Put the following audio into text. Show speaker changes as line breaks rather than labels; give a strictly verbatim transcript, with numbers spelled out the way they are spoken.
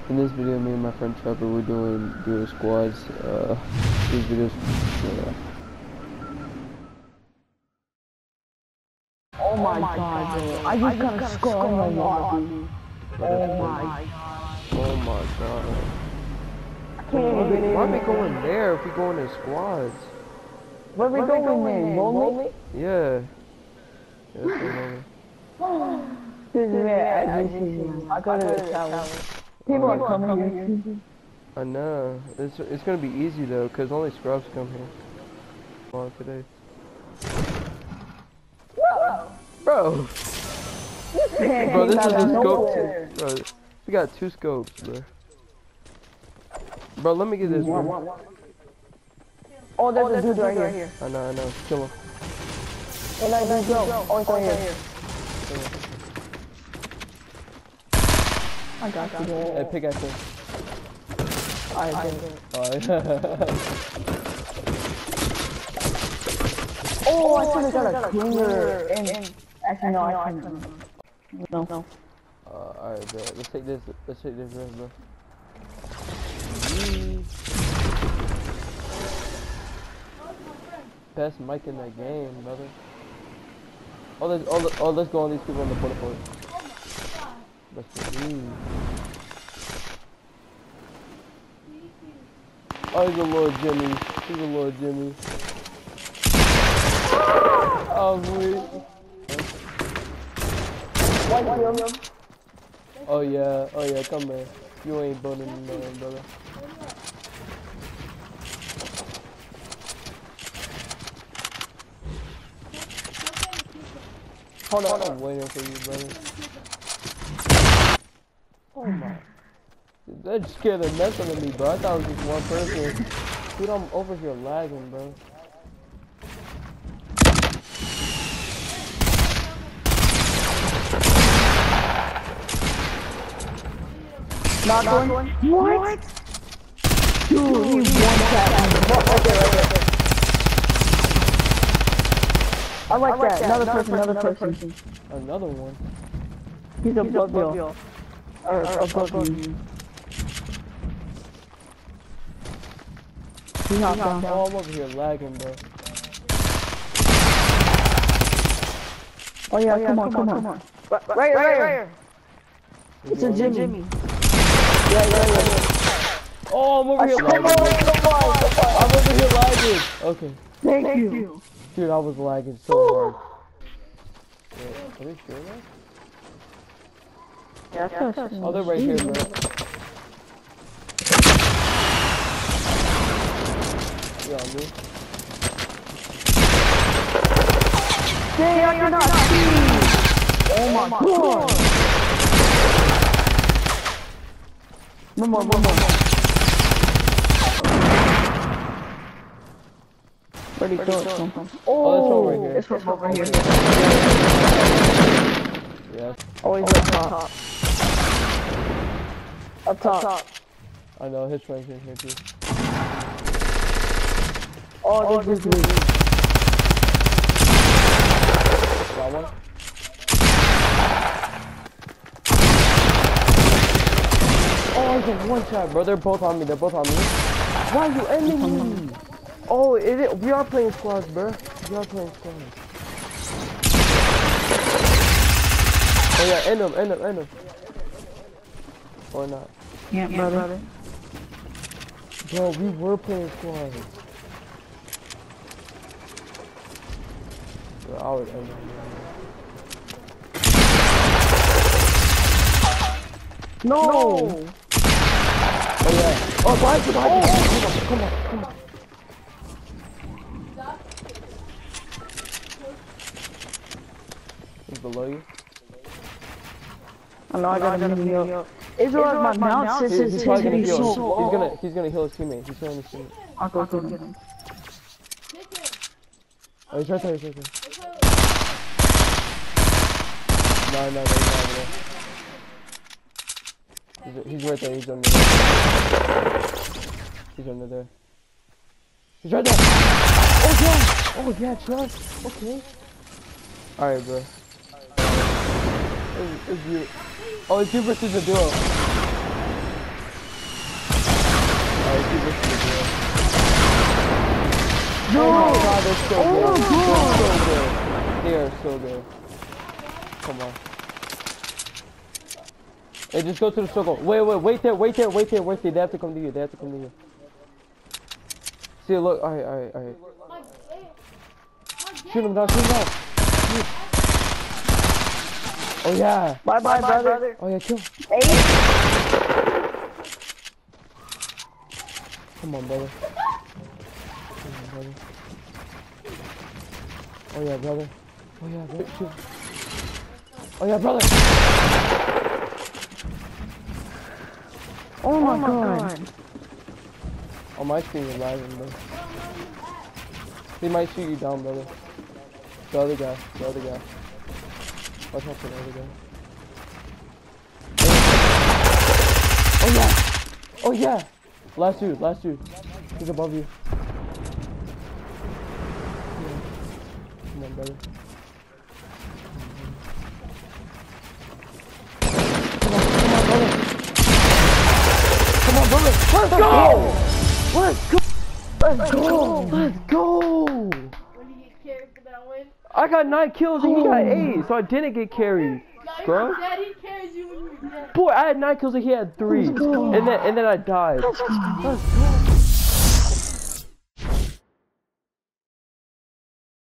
In this video, me and my friend Trevor, we're doing duo squads. Uh, these videos. Yeah.
Oh my, oh my god, dude. I just, I just got a skull in the lobby. Oh my.
Oh my god.
Why are we,
why are we going there if we going in squads?
Where are we going, going in? Lonely?
Yeah. Yeah, let's go lonely.
This is where I just I go to the tower. People are coming here.
I know. It's it's gonna be easy though, cause only scrubs come here. On today.
Bro.
Bro. Bro, this is a scope too. Bro, we got two scopes, bro. Bro, let me get this, bro.
Oh, there's, oh, there's a dude, a dude right, right here.
I know, I know. Kill him.
Oh, no, no, go. Oh, it's right here. I got you.
Hey, pickaxe him.
I did.
Oh,
oh, I should have got a cleaner. And actually, no, I couldn't. No, no.
Uh, alright, bro. Let's take this. Let's take this rest, bro. Best mic in that game, brother. Oh, let's, oh, let, oh, let's go on these people on the porta potty. Let's go. Oh, he's a little Jimmy. He's a little Jimmy. Oh, sweet. Oh, yeah. Oh, yeah. Come here. You ain't building nothing, brother. Hold on, I'm waiting for you, brother. Oh my. That scared the mess out of me, bro. I thought it was just one person. Dude, I'm over here lagging, bro.
Not going? What? What? Dude, he one tap. Okay, okay. I like, I like that. that. Another, another person, another person. person.
Another one?
He's, He's above you. Or above you. He's not down.
Oh, I'm over here lagging, bro.
Oh yeah, oh, yeah come, on, come on, come on. Right, right, right, right, right here. It's a Jimmy. Jimmy. Yeah, yeah, yeah.
Oh, I'm over here lagging. Come on, come on, come on. I'm over here lagging. Okay.
Thank, Thank you. you.
Dude, I was lagging so hard. Wait, are they sure that?
Yeah, that's yeah,
oh, they're right here, bro. Yeah, on me.
They are not see. Oh my god. One more, one more. Where'd he go? Oh,
oh, it's from over here.
It's from over here.
Yes.
Always oh, up top. top. Up top. Up top.
I know, his friend's in here too.
Oh, oh this is me.
Got one? Oh, I just one shot, bro. They're both on me. They're both on me. Why are you ending me? Oh, is it? We are playing squads, bro. We are playing squads. Oh yeah, end him, end him, end him. Or not.
Yeah, yeah brother. brother.
Bro, we were playing squads. Bro, I would end him.
No! no.
Oh yeah. Oh, behind you, behind you. Oh. Come on, come on, come on. He's below you.
I know, I gotta get him healed. Is it like my mount system is
probably gonna heal.
So
he's gonna, he's gonna heal his teammate. He's healing his teammate.
I'll go to him.
Oh, he's right there, he's right there. No, no, no, he's not over there. He's, he's right there, he's under there. He's under there. He's right there! Oh yeah! Oh yeah, Chuck! Okay. Alright, bro. It's, it's you. Oh, it's you versus the duo. so good. They're so good. They are so good. Come on. Hey, just go to the circle. Wait, wait, wait there, wait there, wait there, wait there. They have to come to you. They have to come to you. See, look. Alright, alright, alright. Shoot him down, shoot him down. Shoot. Oh yeah.
Bye bye, bye, brother. brother.
Oh yeah, kill.
Eight.
Come on, brother. Come on, brother. Oh yeah, brother. Oh yeah, brother. Shoot. Oh yeah, brother.
Oh my, oh my god. god.
Oh, my screen is lagging, bro. He might shoot you down, brother. The other guy. The other guy. Watch out for the other guy. Oh yeah! Oh yeah! Last dude, last dude. He's above you. Yeah. Come on, brother. Come on, brother. Let's go! Let's go! Let's go! Let's go!
When you get carried for that win?
I got nine kills and he got eight, so I didn't get carried, bro.
Daddy carries you when you're dead.
Boy, I had nine kills and he had three, and then and then I died. Let's go!